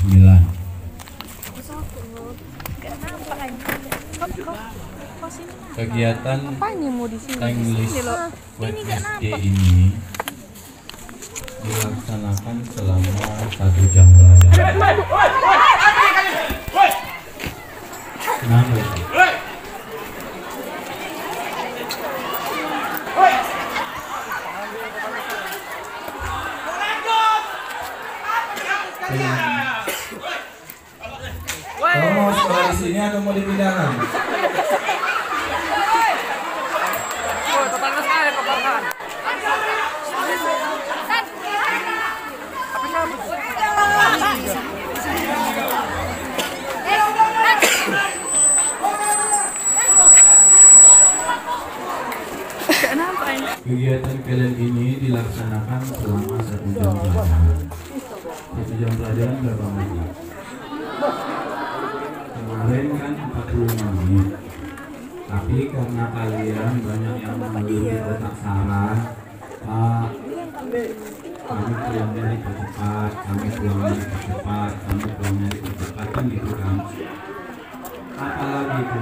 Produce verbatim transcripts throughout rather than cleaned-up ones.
sembilan. Kegiatan English Wednesday ini dilaksanakan selama satu jam belajar. Kenapa? Kamu mau sekolah di sini atau mau dipindahkan? Kegiatan kalian ini dilaksanakan selama satu jam pelajaran. Satu jam pelajaran berapa menit? Kemarin kan empat puluh lima menit. Tapi karena kalian banyak yang mengeluh kotak saran, Pak, kami pulangnya dipercepat, kami pulangnya dipercepat, kami pulangnya dipercepat, kan gitu kan? Apalagi itu?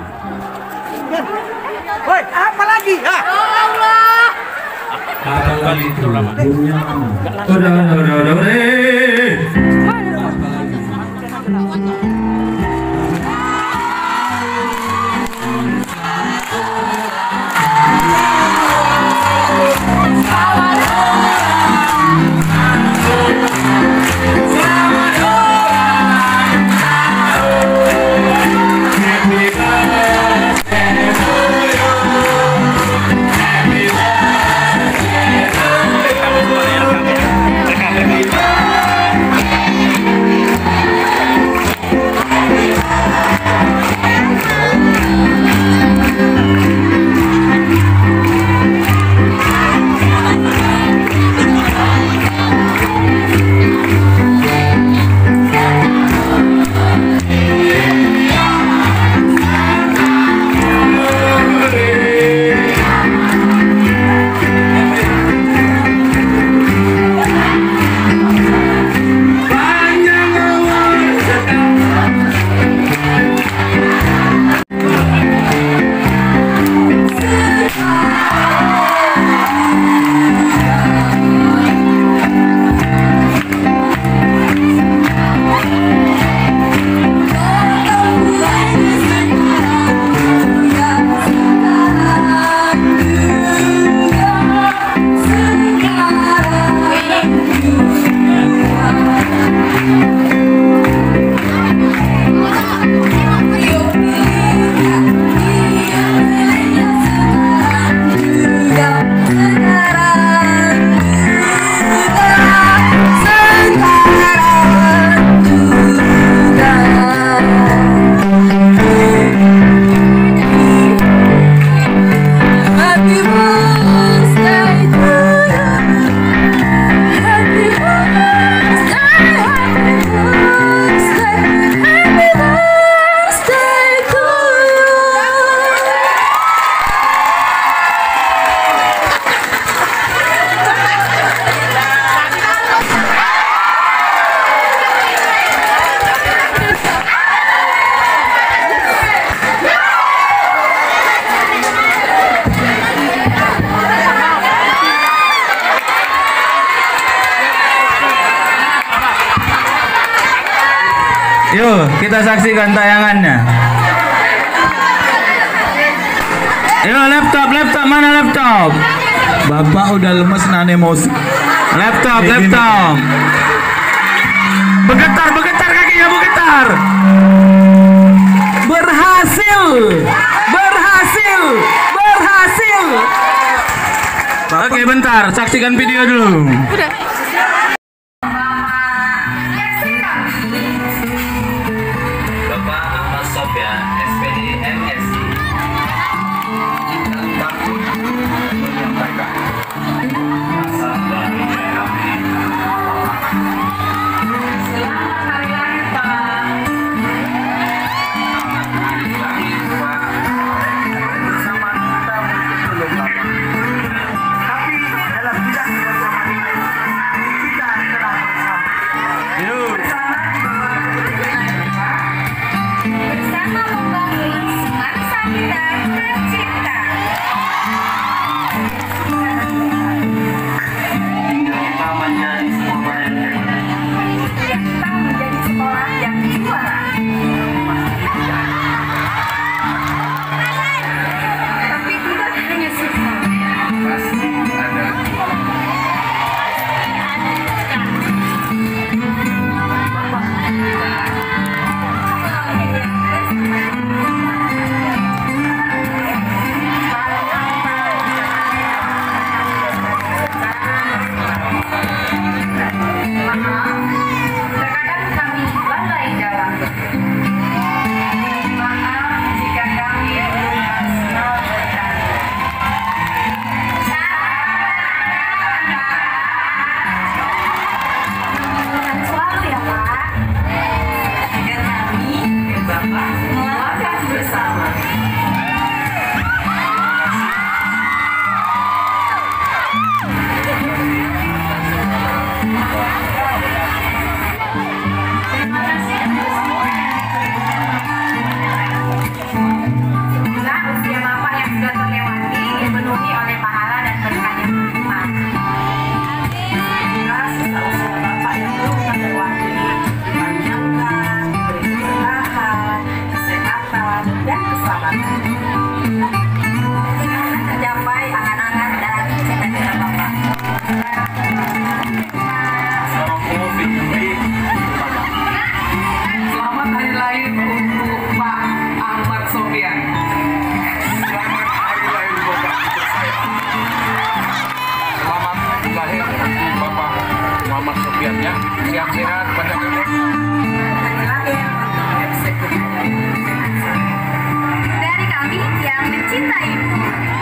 Woi, apa lagi? Ah. Allah. Apalagi itu? Gurunya mana? Udah, udah, udah, udah, udah. Yuk, kita saksikan tayangannya. Yuk, laptop, laptop, mana laptop? Bapak udah lemes nahan emosi. Laptop, laptop. Bergetar, bergetar kakinya, bergetar. Berhasil, berhasil, berhasil. Oke, bentar, saksikan video dulu. Udah. Bapak Ahmad Sofyan, S P D M S I, takut menyampaikan rasa bahagia kami. Selamat hari lahir Pak. Lahir Pak. Bersama kita mungkin belum lama, tapi dalam bidang bersama kita lahir Bapak Muhammad Sofyan ya. Sehat-sehat, panjang umur. Dari kami yang mencintaimu.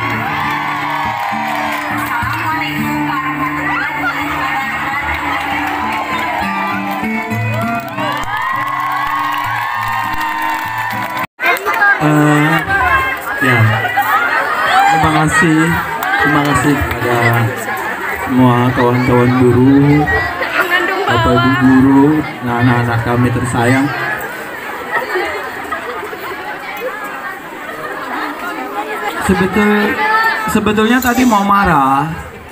Assalamualaikum warahmatullahi Eh, ya, terima kasih, terima kasih kepada semua kawan-kawan guru, bapak ibu guru, nah, anak-anak kami tersayang. Sebetul, sebetulnya tadi mau marah,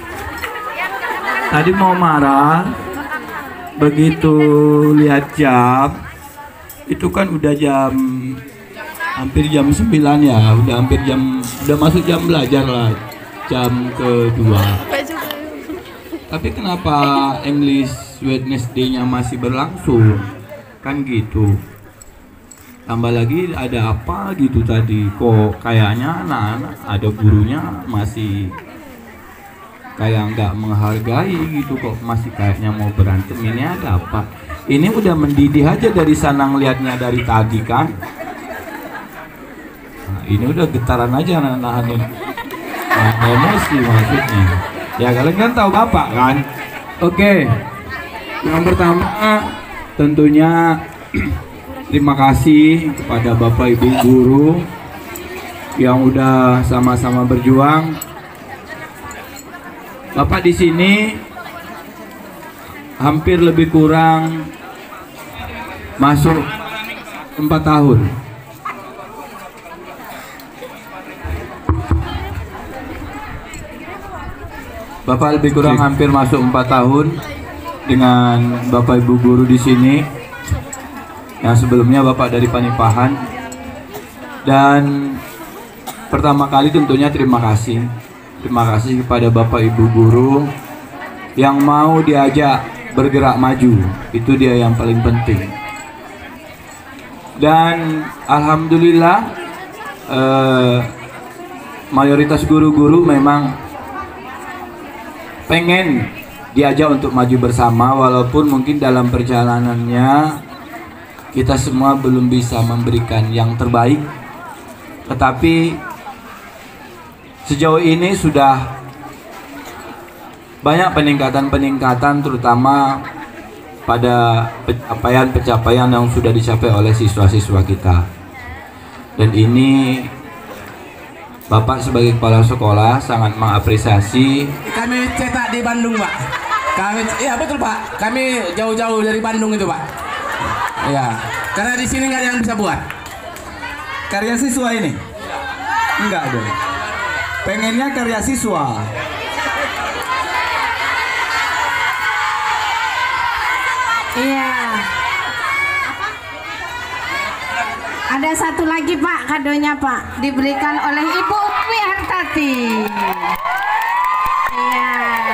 tadi mau marah, begitu lihat jam, itu kan udah jam hampir jam sembilan ya, udah hampir jam, udah masuk jam belajar lah, jam kedua. Tapi kenapa English Wednesday-nya masih berlangsung? Kan gitu. Tambah lagi ada apa gitu tadi, kok kayaknya anak-anak ada gurunya masih kayak nggak menghargai gitu, kok masih kayaknya mau berantem. Ini ada apa? Ini udah mendidih aja dari sana ngelihatnya dari tadi kan. Nah, ini udah getaran aja nahan-nahanin nah, emosi maksudnya. Ya kalian kan tahu bapak kan. Oke, yang pertama tentunya terima kasih kepada bapak ibu guru yang udah sama-sama berjuang. Bapak di sini hampir lebih kurang masuk empat tahun. Bapak lebih kurang hampir masuk empat tahun dengan bapak ibu guru di sini. Yang sebelumnya bapak dari Panipahan. Dan pertama kali tentunya terima kasih. Terima kasih kepada bapak ibu guru yang mau diajak bergerak maju. Itu dia yang paling penting. Dan alhamdulillah eh, mayoritas guru-guru memang pengen diajak untuk maju bersama, walaupun mungkin dalam perjalanannya kita semua belum bisa memberikan yang terbaik, tetapi sejauh ini sudah banyak peningkatan-peningkatan, terutama pada pencapaian-pencapaian yang sudah dicapai oleh siswa-siswa kita. Dan ini Bapak sebagai kepala sekolah sangat mengapresiasi. Kami cetak di Bandung, Pak. Kami, iya betul, Pak. Kami jauh-jauh dari Bandung itu, Pak. Iya. Karena di sini nggak ada yang bisa buat. Karya siswa ini? Enggak dong. Pengennya karya siswa. Iya. Ada satu lagi Pak, kadonya Pak, diberikan oleh Ibu Wihartati. Iya.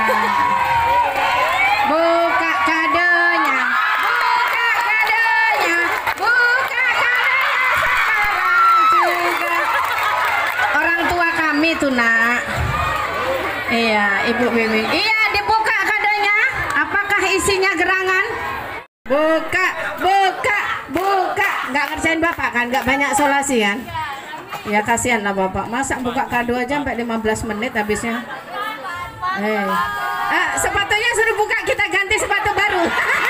Buka kadonya, buka kadonya, buka kadonya sekarang juga. Orang tua kami tuh nak. Iya, Ibu Wiwi. Iya, dibuka kadonya. Apakah isinya gerangan? Buka, buka, buka. Nggak ngerjain bapak kan, nggak banyak solasi kan. Ya kasihan lah bapak, masa buka kado aja sampai lima belas menit habisnya. Eh, eh sepatunya sudah buka, kita ganti sepatu baru.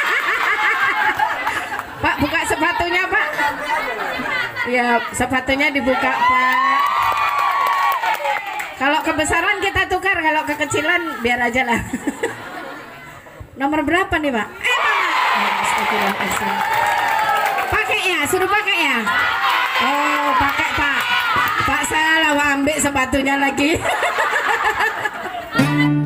Pak, buka sepatunya Pak. Ya sepatunya dibuka Pak. Kalau kebesaran kita tukar, kalau kekecilan biar aja lah. Nomor berapa nih Pak? Eh, Astagfirullahaladzim. Pakai ya, suruh pakai ya. Oh, pakai Pak. Pak salah ambil sepatunya lagi.